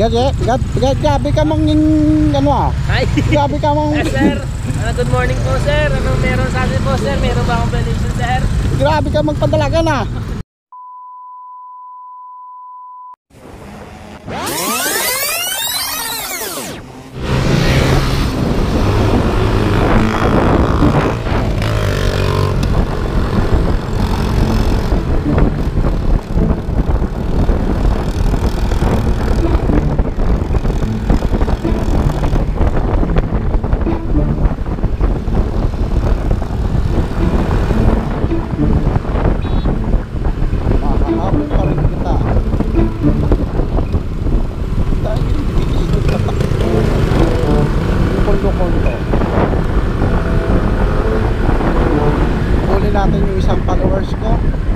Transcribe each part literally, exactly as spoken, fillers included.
Bigat ya, bigat, bigat. Grabe ka mang ano ah. Hi. Grabe ka mang. Yes, sir. Uh, good morning po, sir. Anong meron sa atin po, sir? Meron ba akong donation, sir? Grabe ka magpadalaga na. Huli natin yung isang followers ko.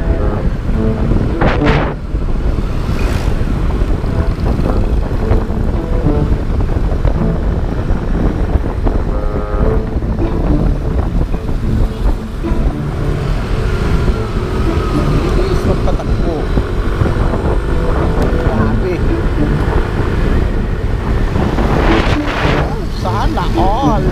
Please magpatakbo. Grabe. Sana all.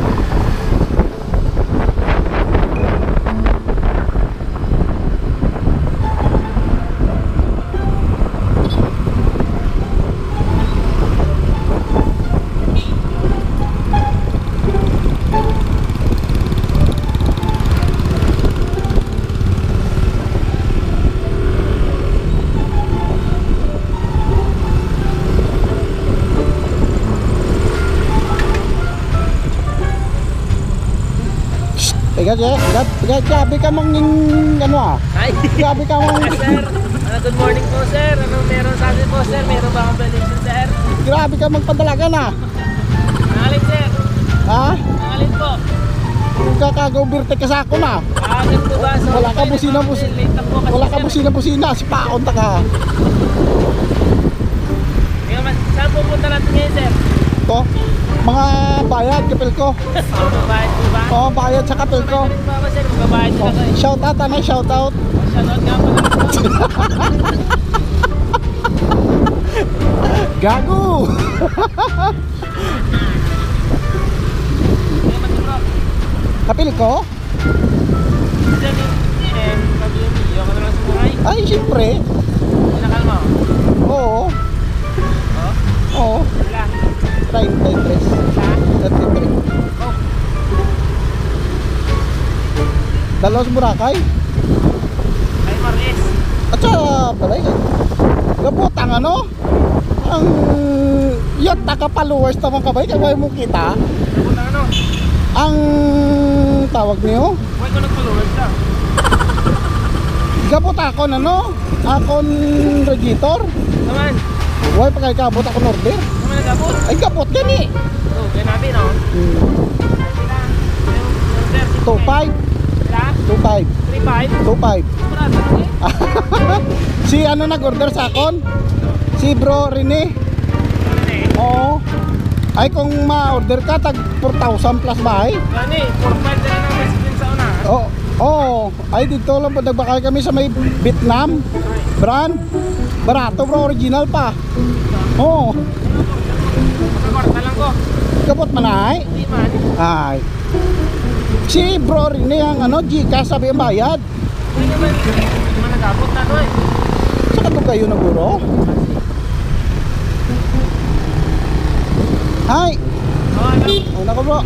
Bigat ya, bigat, bigat. Grabe ka mang ano ah. Hi. Grabe ka mang. Yes, sir. Uh, good morning po, sir. Anong meron sa atin po, sir? Meron ba akong donation, sir? Grabe ka magpadalaga na. Nangalin, sir. Ha? Nangalin po. Kakagawbirte ka sa ako na. Ah, ganito ba? So, Wala ka busina, busina. Late na po kasi, Wala ka sir. busina, busina. Si paon ta ka. Ngayon, saan pupunta natin ngayon, sir? To, mga bayad, kapil ko. Oh, mabayad po ba? Oo, bayad sa kapil ko. May ba ba, sir? Magbabayad Oh, sila kayo. shout out, ano, shout out. Shoutout nga po lang po. Gago. Ngayon, mati bro. Kapil ko? Sir, eh, pag-iyo ka na lang sa buhay. Ay, siyempre. Sinakal mo? Oo. Oh? Oo. Wala. thirty-three. Sa? thirty-three. Oh. Dalos Boracay. Ay, Maris. At saka pala yun. Gabutang ano? Ang yung taka-followers naman kabay, kaya mo kita. Pupunta ano? Ang tawag niyo? Huwag ko nag-followers ka. Gabot ako na no? Akon regitor. Naman. Huwag pa kayo kabot ako order. Naman nag-abot. Ay gabot gani. Oh, kaya namin, no? Hmm. Sila. Yung sir, two five. Sila? two five. three five. two five. Murado lang eh. Si ano nag-order sa akon? Si Bro Rene. Ano eh? Oo. Ay kung ma-order ka tag four thousand plus ba ay? Gani, four five na lang ang message sa una. Oo. Oo. Ay dito lang po nagbakay kami sa may Vietnam brand. Barato bro, original pa. Oo. Magkakorta lang ko. Kapot man ay. Hindi man. Ay. Si Bro Rene ang ano, Gcash sabi ang bayad. Hindi naman. Hindi naman nag-abot na to eh. Saka doon kayo naguro? Hi. Oh, ano? Una ko bro.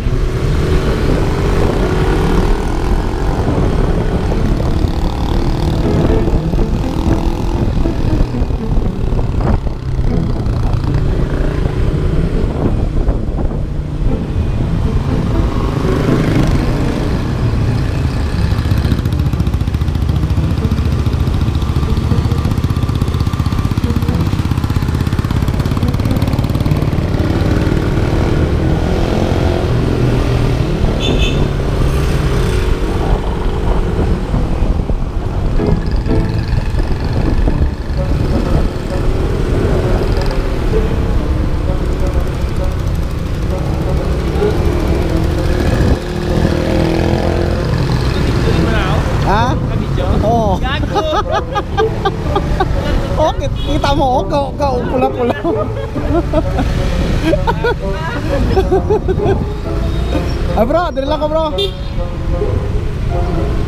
Okay, kita mo, oh, ka, ka, pula-pula. Ah bro, dali lang ko bro.